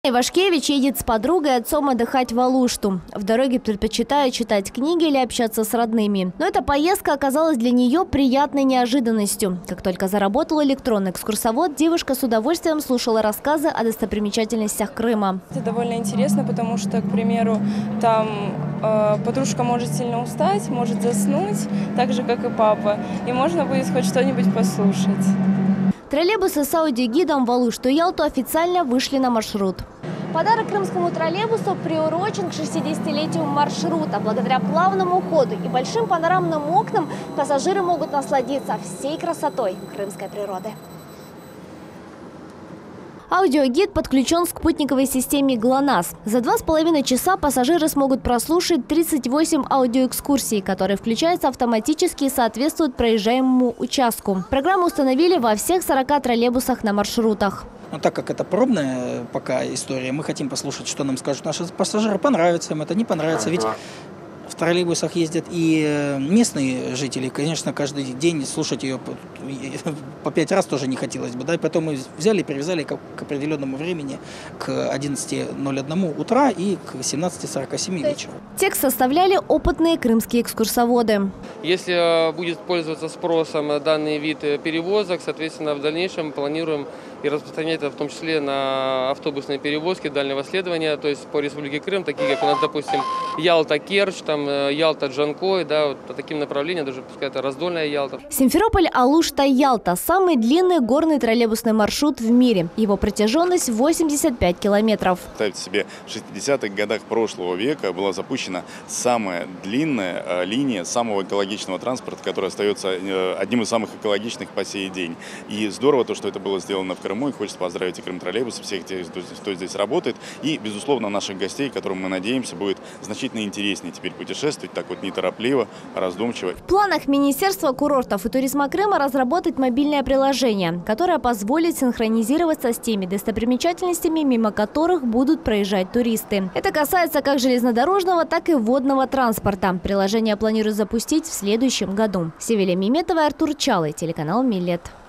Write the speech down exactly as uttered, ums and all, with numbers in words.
Ивашкевич едет с подругой и отцом отдыхать в Алушту. В дороге предпочитает читать книги или общаться с родными. Но эта поездка оказалась для нее приятной неожиданностью. Как только заработал электронный экскурсовод, девушка с удовольствием слушала рассказы о достопримечательностях Крыма. Это довольно интересно, потому что, к примеру, там э, подружка может сильно устать, может заснуть, так же, как и папа. И можно будет хоть что-нибудь послушать. Троллейбусы с аудиогидом в Алушту и Ялту официально вышли на маршрут. Подарок крымскому троллейбусу приурочен к шестидесятилетию маршрута. Благодаря плавному ходу и большим панорамным окнам пассажиры могут насладиться всей красотой крымской природы. Аудиогид подключен к спутниковой системе ГЛОНАСС. За два с половиной часа пассажиры смогут прослушать тридцать восемь аудиоэкскурсий, которые включаются автоматически и соответствуют проезжаемому участку. Программу установили во всех сорока троллейбусах на маршрутах. Но так как это пробная пока история, мы хотим послушать, что нам скажут наши пассажиры. Понравится им это, не понравится. Ведь в троллейбусах ездят и местные жители. Конечно, каждый день слушать ее по пять раз тоже не хотелось бы. Да? И потом мы взяли и привязали к определенному времени к одиннадцати ноль одному утра и к семнадцати сорока семи вечера. Текст составляли опытные крымские экскурсоводы. Если будет пользоваться спросом данный вид перевозок, соответственно, в дальнейшем планируем и распространять это в том числе на автобусные перевозки дальнего следования, то есть по Республике Крым, такие как у нас, допустим, Ялта-Керчь, там Ялта-Джанкой, да, вот по таким направлениям, даже пускай это Раздольная Ялта. Симферополь-Алушта – самый длинный горный троллейбусный маршрут в мире. Его протяженность восемьдесят пять километров. Представьте себе, в шестидесятых годах прошлого века была запущена самая длинная линия самого экологичного транспорта, которая остается одним из самых экологичных по сей день. И здорово то, что это было сделано в Крыму, и хочется поздравить и Крымтроллейбус, всех тех, кто здесь работает, и, безусловно, наших гостей, которым мы надеемся, будет значительно интереснее теперь путешествовать так вот неторопливо, раздумчиво. В планах Министерства курортов и туризма Крыма разработать мобильное приложение, которое позволит синхронизироваться с теми достопримечательностями, мимо которых будут проезжать туристы. Это касается как железнодорожного, так и водного транспорта. Приложение планируют запустить в следующем году. Севиля Миметова, Артур Чалый, телеканал Милет.